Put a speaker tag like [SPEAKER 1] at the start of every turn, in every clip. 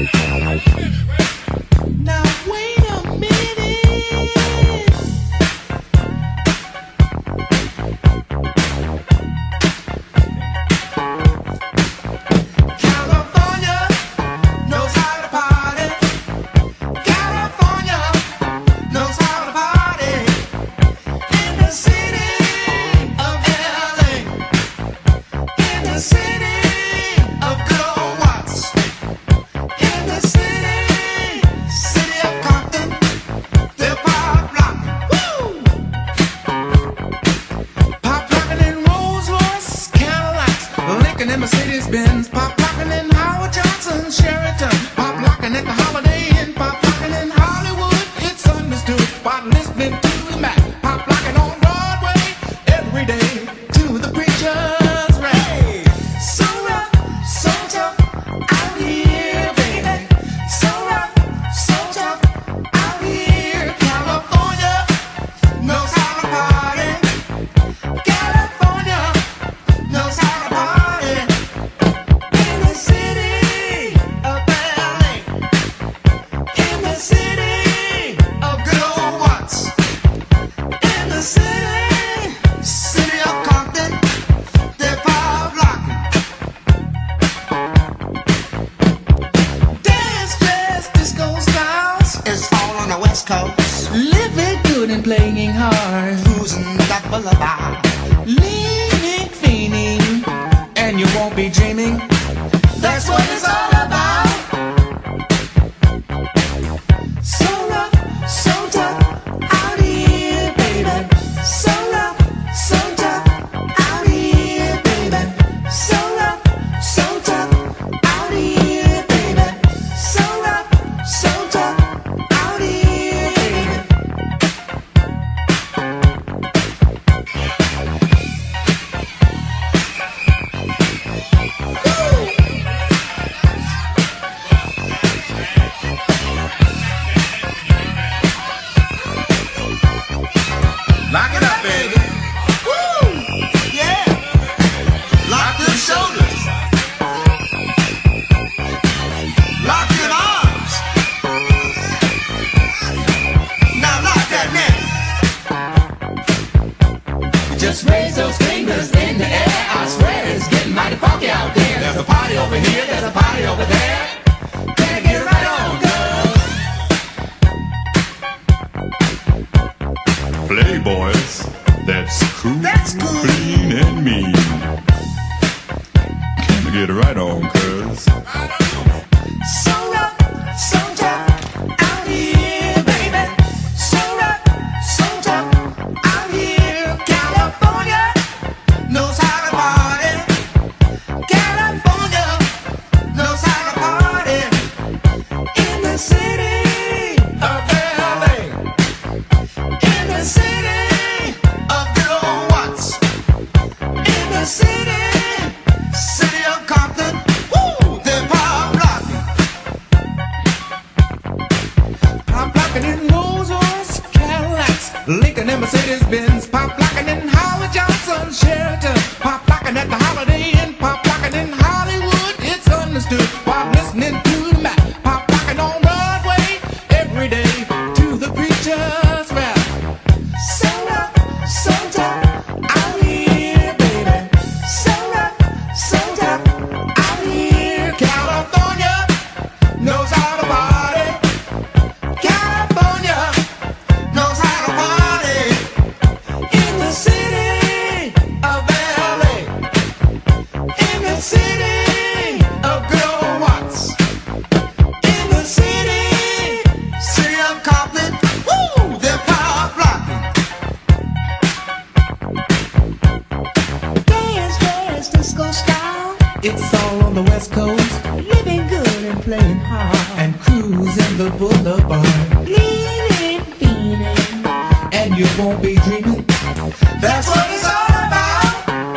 [SPEAKER 1] Now wait a minute. California knows how to party. California knows how to party. In the city of LA. In the city of good old Watts. In the city of Compton, they're pop locking. Woo! Pop locking in Rolls Royce, Cadillacs, Lincoln and Mercedes Benz. Pop locking in Howard Johnson, Sheraton. Pop locking at the Holiday Inn. Pop locking in Hollywood, it's understood. While listening to the Mac. Pop locking on Broadway every day to the preacher's rap. So rough, so tough out here, baby. So rough, so tough out here. California knows how to party. California knows how to party. In the city of LA. In the city of good old Watts. In the city of Compton, they're pop locking. Dance, jazz, disco styles is all on the West Coast. Living good and playing hard. Cruising that boulevard. Leaning, fiending, and you won't be dreaming. That's what it's all about. So rough, so tough out here, baby. So rough, so tough out here, baby. So rough, so tough out here, baby. So rough, so tough out here, baby. Lock it up, baby. Woo! Yeah. Lock them shoulders. Lock them arms. Now lock that neck. Just raise those fingers in the air. I swear it's getting mighty funky out there. There's a party over here, there's a party over there. Better get right on, girls.
[SPEAKER 2] Playboys, that's cool,
[SPEAKER 1] That's cool.
[SPEAKER 2] clean and mean. Can I get right on, cuz?
[SPEAKER 1] So rough, so tough out here, baby. So rough, so tough out here. California knows how to party. California knows how to party. In the city of LA. In the city of good old Watts. In the city of Compton. Woo! They're pop locking. Pop locking in Rolls Royce, Cadillacs, Lincoln and Mercedes Benz. Pop locking in Howard Johnson, Sheraton. Pop locking at the Holiday Inn. Pop locking in Hollywood, it's understood. While listening to the Mac. Pop locking on Broadway every day to the preacher's rap. So rough, so tough out here, baby. So rough, so tough out here. California knows how to party. California knows how to party. In the city of LA. In the city of good old Watts. In the city of Compton. Woo! They're pop locking. Dance, dance, disco style. It's all on the West Coast. Living good and playing hard. And cruising the boulevard. Leaning, fiending, and you won't be dreaming. That's what it's all about.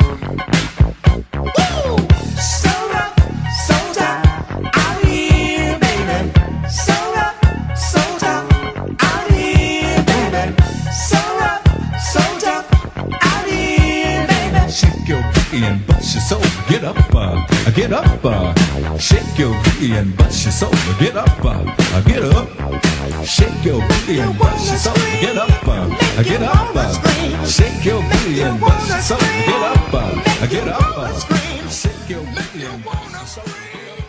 [SPEAKER 1] Woo! So rough, so tough out here, baby. So rough, so tough out here, baby. So rough, so tough out here, baby.
[SPEAKER 2] Shake your booty and bust your soul. Get up,
[SPEAKER 1] get up, shake your booty and bust your soul. Get up, get up, shake your booty and bust your soul. Get up, get up, shake your booty and bust your soul. Get up, shake your booty and bust your soul.